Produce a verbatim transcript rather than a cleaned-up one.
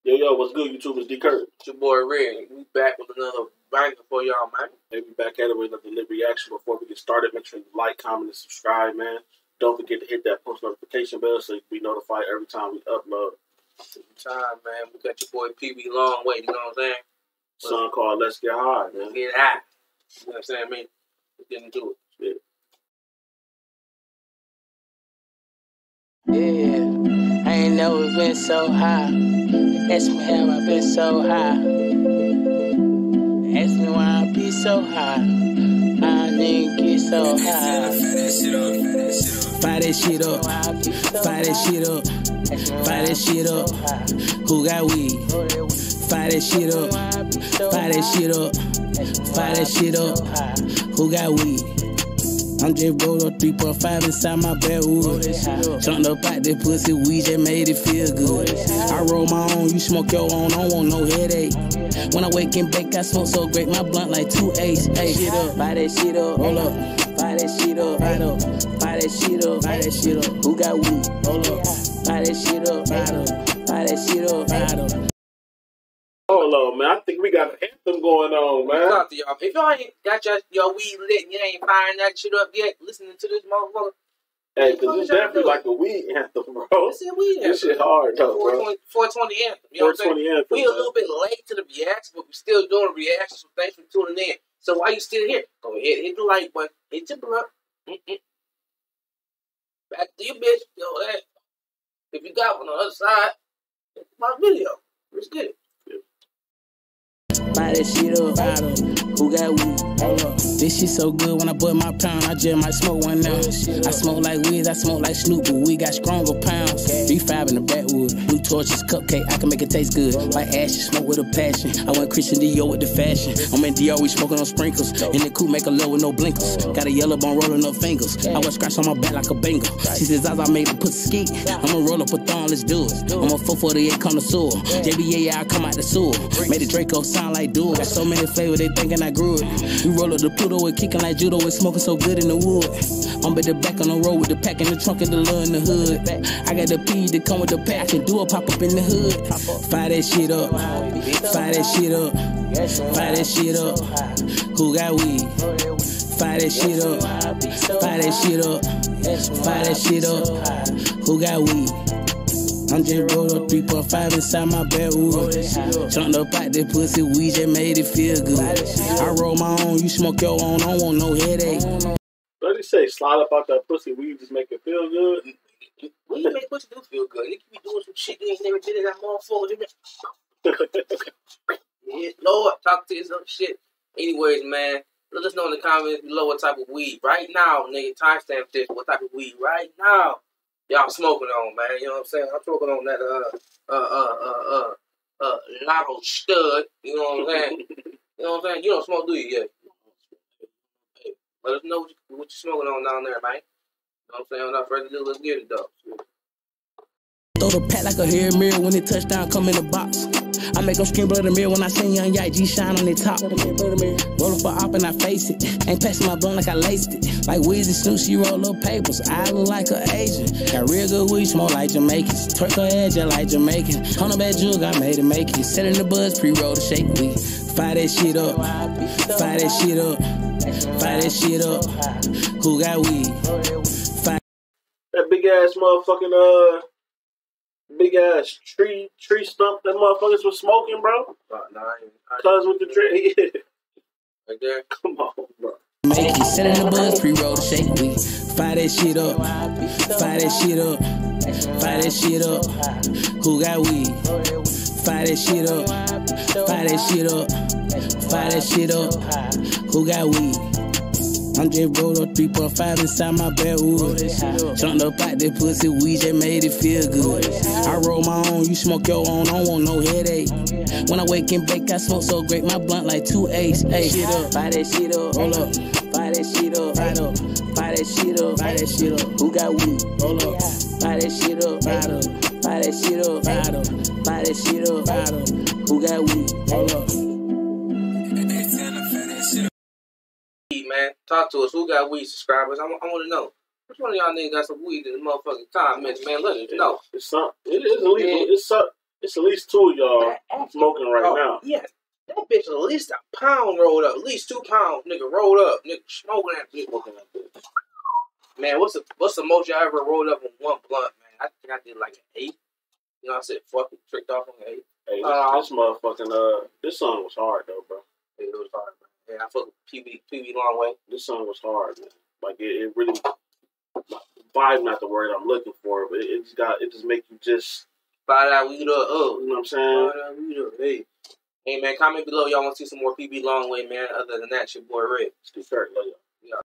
Yo, yo, what's good, YouTube? It's D. Kurt. It's your boy Red. We back with another banger for y'all, man. Hey, we back at it with another lit reaction. Before we get started, make sure you like, comment, and subscribe, man. Don't forget to hit that post notification bell so you can be notified every time we upload. Every time, man. We got your boy Peewee Longway, you know what I'm saying? Song called Let's Get High, man. Let's get high. You know what I'm saying, man? Let's get into it. Yeah. Yeah, I ain't never been so high. Ask me how I been so high. Ask me why I be so high. I didn't get so high. Fire that shit up. Fire that shit up. Fire that shit up. Who got weed? Fire that shit up. Fire that shit up. Fire that shit up. Who got weed? I'm just rolled up three point five inside my backwood. Jumped up out that pussy, we just made it feel good. I roll my own, you smoke your own, I don't want no headache. When I wake and bake, I smoke so great, my blunt like two A's. Hey, shit up, buy that shit up, roll up, buy that shit up, buy up, buy that shit up, buy that shit up. Who got weed? Roll up, buy that shit up, buy up, buy that shit up, buy up. Hold on, man. I think we got an anthem going on, man. Talk to y'all. If y'all ain't got your, your weed lit and you ain't firing that shit up yet, listening to this motherfucker. Hey, because it's definitely like a weed anthem, bro. It's a weed anthem. This shit hard, though, bro. four twenty anthem. You know what I'm saying? Anthem, we a little bit late to the reaction, but we still doing reactions, so thanks for tuning in. So while you still here, go ahead, hit the like button, hit your blunt. Mm-mm. Back to your bitch. Yo, that. If you got one on the other side, it's my video. Let's get it. Buy that shit up, who got weed? Hold up. This shit so good when I put my pound, I just might smoke one now. I smoke like Wiz, I smoke like Snoop, but we got stronger pounds. three five in the backwood, blue torches, cupcake, I can make it taste good. Like ashes, smoke with a passion. I went Christian Dior with the fashion. I'm in Dior, we smoking on sprinkles. In the coupe, make a low with no blinkers. Got a yellow bone rolling up fingers. I was scratch on my back like a banger. She says, as I made it put ski. I'ma roll up a thong, let's do it. I'm a four forty-eight connoisseur. J B A, I come out the sewer. Made the Draco sound like dude. Got so many flavors, they thinking I grew it. We roll up the Pluto, it kicking like judo, it's smoking so good in the wood. I'm at the back on the road with the pack in the trunk and the love in the hood. I got the P to come with the pack, I can do a pop up in the hood. Fire that shit up, fire that shit up, fire that shit up. Who got weed? Fire that shit up, fire that shit up, fire that shit up. Who got weed? I'm just rolled up three point five inside my backwood. Jumped up out that pussy, we just made it feel good. I roll my own, you smoke your own, I don't want no headache. What did he say? Slide up out that pussy, we just make it feel good? We make pussy do feel good. You can be doing some shit you ain't never did in that motherfucker. Yeah, Lord, talk to you some shit. Anyways, man, let us know in the comments below what type of weed. Right now, nigga, timestamp this, what type of weed right now y'all smoking on, man. You know what I'm saying? I'm smoking on that, uh, uh, uh, uh, uh, uh, Lotto stud. You know what I'm saying? You know what I'm saying? You don't smoke, do you? Yeah. Hey, let us know what, you, what you're smoking on down there, man. You know what I'm saying? Without further ado, let's get it, though. Throw the pack like a hair mirror when it touchdown, come in the box. I make them scream blood the mirror when I seen young Yike G shine on the top. Roll up a op and I face it. Ain't passing my blunt like I laced it. Like Wiz and Snoop, she roll up papers. I look like an Asian. Got real good weed, smoke like Jamaicans. Twerk her head just like Jamaican. On a bad jug, I made it make it. Set in the buzz, pre-roll to shake weed. Fire that shit up. Fire that shit up. Fire that shit up. Who got weed? Fire. That big ass motherfucking, uh, big ass tree tree stump that motherfuckers was smoking, bro. Uh, nah, I ain't, I ain't Cuz with the tree. Yeah. right there. Come on, bro. Make it, set in the buzz, pre-roll to shake weed. Fire that shit up. Fire that shit up. Fire that shit up. Who got weed? Fire that shit up. Fire that shit up. Fire that shit up. Who got weed? I'm just rolled up three point five inside my backwood. Jumped up out that pussy, we just made it feel good. I roll my own, you smoke your own, I don't want no headache. When I wake and bake, I smoke so great, my blunt like two A's. Hey, shit up, buy that shit up, roll up, buy that shit up, buy up, buy that shit up, buy that shit up. Who got weed? Roll up, buy that shit up, buy up, buy that shit up, buy up, buy that shit up, buy up. Who got weed? Roll up. Man, talk to us. Who got weed subscribers? I, I want to know. Which one of y'all niggas got some weed in the motherfucking comments, man? Let us know. It's some, it is illegal. Yeah. It's some, It's at least two of y'all that, smoking right oh, now. Yeah, that bitch at least a pound rolled up. At least two pounds, nigga, rolled up. Nigga, smoking that bitch. Smoking that bitch. Man, what's the what's the most y'all ever rolled up in one blunt, man? I think I did like an eight. You know, I said fuck it, tricked off on an eight. Hey, this, uh, this motherfucking uh, this song was hard though, bro. Yeah, it was hard, man. Yeah, I fuck with Peewee Peewee Longway. This song was hard, man. Like it, it really vibe, not the word I'm looking for, but it, it just got it just make you just buy that weed up, oh, you know what I'm saying? Buy that weed up, hey. Hey man, comment below y'all want to see some more Peewee Longway, man. Other than that, it's your boy Red. Steve Kirk, love y'all.